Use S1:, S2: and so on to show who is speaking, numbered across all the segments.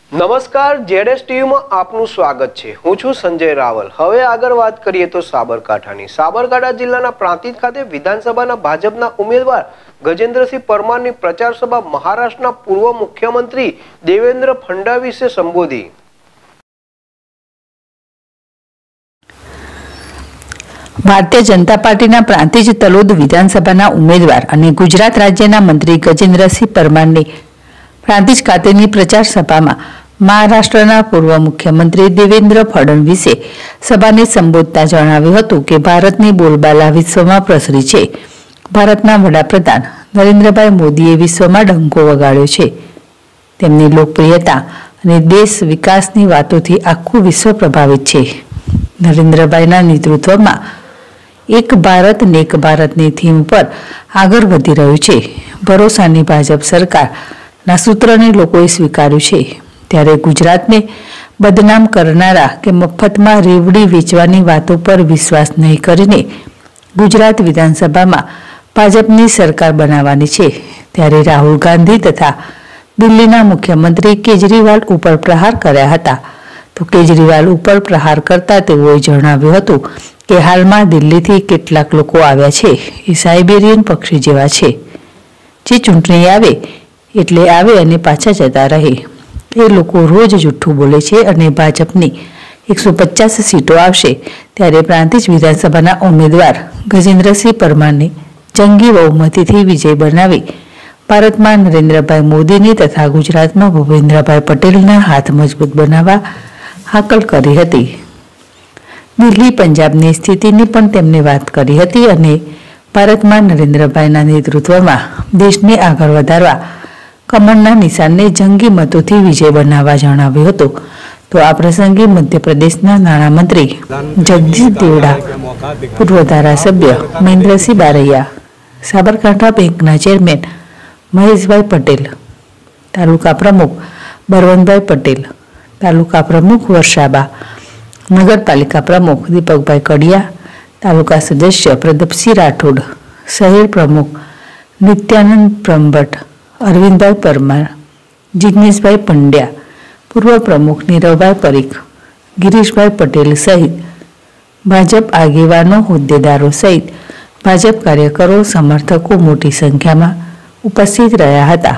S1: નમસ્કાર, જેડેશ ટીવીમાં આપનું સ્વાગત છે। હું છું સંજય રાવલ। હવે આગળ વાત કરીએ તો સાબરકાંઠાની। સાબરકાંઠા જિલ્લાના પ્રાંતિજ ખાતે વિધાનસભાના ભાજપના ઉમેદવાર ગજેન્દ્રસિંહ પરમારની પ્રચાર સભા મહારાષ્ટ્રના પૂર્વ મુખ્યમંત્રી દેવેન્દ્ર ફડણવીસે સંબોધી।
S2: ભારતીય જનતા પાર્ટીના પ્રાંતિજ તલોદ વિધાનસભાના ઉમેદવાર અને ગુજરાત રાજ્યના મંત્રી ગજેન્દ્રસિંહ પરમારની પ્રાંતિજ ખાતેની પ્રચાર સભામાં મહારાષ્ટ્રના પૂર્વ મુખ્યમંત્રી દેવેન્દ્ર ફડણવીસે સભાને સંબોધતા જણાવ્યું હતું કે ભારતની બોલબાલા વિશ્વમાં પ્રસરી છે। ભારતના વડાપ્રધાન નરેન્દ્રભાઈ મોદીએ વિશ્વમાં ડંકો વગાડ્યો છે। તેમની લોકપ્રિયતા અને દેશ વિકાસની વાતોથી આખું વિશ્વ પ્રભાવિત છે। નરેન્દ્રભાઈના નેતૃત્વમાં એક ભારત નેક ભારતની થીમ પર આગળ વધી રહ્યું છે। ભરોસાની ભાજપ સરકારના સૂત્રને લોકોએ સ્વીકાર્યું છે, ત્યારે ગુજરાતને બદનામ કરનારા કે મફતમાં રેવડી વેચવાની વાતો પર વિશ્વાસ નહીં કરીને ગુજરાત વિધાનસભામાં ભાજપની સરકાર બનાવવાની છે। ત્યારે રાહુલ ગાંધી તથા દિલ્હીના મુખ્યમંત્રી કેજરીવાલ ઉપર પ્રહાર કર્યા હતા। તો કેજરીવાલ ઉપર પ્રહાર કરતા તેઓએ જણાવ્યું હતું કે હાલમાં દિલ્હીથી કેટલાક લોકો આવ્યા છે એ સાઇબેરિયન પક્ષી જેવા છે, જે ચૂંટણી આવે એટલે આવે અને પાછા જતા રહે। એ લોકો રોજ જૂઠું બોલે છે અને ભાજપની 150 સીટો આવશે ત્યારે પ્રાંતિજ વિધાનસભાના ઉમેદવાર ગજેન્દ્રસિંહ પરમારને જંગી બહુમતીથી વિજય બનાવી ભારતમાં નરેન્દ્રભાઈ મોદીની તથા ગુજરાતમાં ભૂપેન્દ્રભાઈ પટેલના હાથ મજબૂત બનાવવા હાકલ કરી હતી। દિલ્હી પંજાબની સ્થિતિની પણ તેમણે વાત કરી હતી અને ભારતમાં નરેન્દ્રભાઈના નેતૃત્વમાં દેશને આગળ વધારવા કમળના નિશાનને જંગી મતોથી વિજય બનાવવા જણાવ્યું હતું। તો આ પ્રસંગે મધ્યપ્રદેશના નાણામંત્રી જગદીશ દેવડા, પૂર્વ ધારાસભ્ય મહેન્દ્રસિંહ બારૈયા, સાબરકાંઠા બેંકના ચેરમેન મહેશભાઈ પટેલ, તાલુકા પ્રમુખ બળવંતભાઈ પટેલ, તાલુકા પ્રમુખ વર્ષાબા, નગરપાલિકા પ્રમુખ દીપકભાઈ કડિયા, તાલુકા સદસ્ય પ્રદીપસિંહ રાઠોડ, શહેર પ્રમુખ નિત્યાનંદ બ્રહ્મભટ્ટ, અરવિંદભાઈ પરમાર, જિગ્નેશભાઈ પંડ્યા, પૂર્વ પ્રમુખ નીરવભાઈ પરીખ, ગિરીશભાઈ પટેલ સહિત ભાજપ આગેવાનો, હોદ્દેદારો સહિત ભાજપ કાર્યકરો, સમર્થકો મોટી સંખ્યામાં ઉપસ્થિત રહ્યા હતા।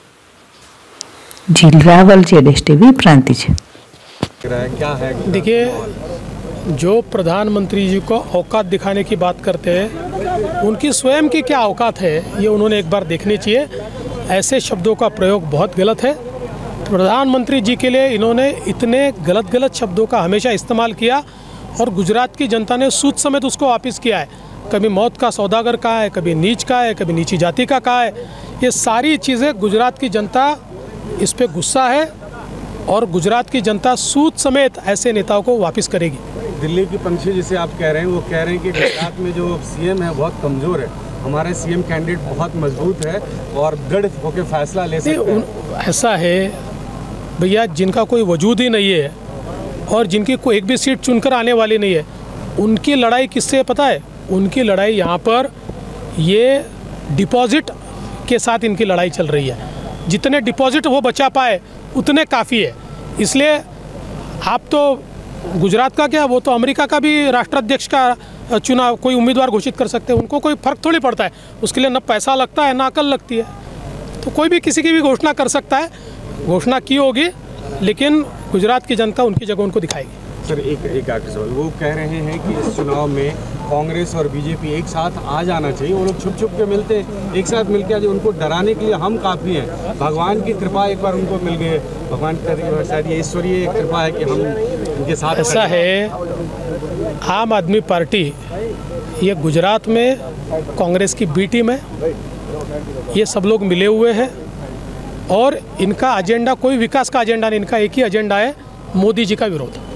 S2: જીલ रावल, जेडेश टीवी, प्रांतिज।
S3: देखिए, जो प्रधानमंत्री जी को औकात दिखाने की बात करते हैं, उनकी स्वयं की क्या औकात है ये उन्होंने एक बार देखनी चाहिए। ऐसे शब्दों का प्रयोग बहुत गलत है। प्रधानमंत्री जी के लिए इन्होंने इतने गलत शब्दों का हमेशा इस्तेमाल किया और गुजरात की जनता ने सूद समेत उसको वापस किया है। कभी मौत का सौदागर कहा है, कभी नीच का है, कभी नीची जाति का कहा है। ये सारी चीज़ें गुजरात की जनता इस पे गुस्सा है और गुजरात की जनता सूद समेत ऐसे नेताओं को वापस करेगी।
S4: दिल्ली की पंछी जिसे आप कह रहे हैं, वो कह रहे हैं कि गुजरात में जो सीएम है बहुत कमज़ोर है, हमारे सीएम कैंडिडेट बहुत मजबूत है और दृढ़ होकर फैसला ले सकते हैं।
S3: ऐसा है भैया, जिनका कोई वजूद ही नहीं है और जिनकी कोई एक भी सीट चुनकर आने वाली नहीं है, उनकी लड़ाई किससे पता है? उनकी लड़ाई यहाँ पर ये डिपॉजिट के साथ इनकी लड़ाई चल रही है। जितने डिपॉजिट वो बचा पाए उतने काफ़ी है। इसलिए आप तो गुजरात का क्या, वो तो अमेरिका का भी राष्ट्राध्यक्ष का चुनाव कोई उम्मीदवार घोषित कर सकते हैं। उनको कोई फ़र्क थोड़ी पड़ता है, उसके लिए न पैसा लगता है न अकल लगती है। तो कोई भी किसी की भी घोषणा कर सकता है, घोषणा की होगी, लेकिन गुजरात की जनता उनकी जगह उनको दिखाएगी।
S4: सर, एक आखिरी सवाल, वो कह रहे हैं कि इस चुनाव में कांग्रेस और बीजेपी एक साथ आ जाना चाहिए। वो लोग छुप के मिलते हैं, एक साथ मिलकर आज उनको डराने के लिए हम काफ़ी हैं। भगवान की कृपा एक बार उनको मिल गए, भगवान की शायद ये ईश्वरीय कृपा है कि हम उनके साथ।
S3: ऐसा है, आम आदमी पार्टी ये गुजरात में कांग्रेस की बी टीम है। ये सब लोग मिले हुए हैं और इनका एजेंडा कोई विकास का एजेंडा नहीं, इनका एक ही एजेंडा है, मोदी जी का विरोध।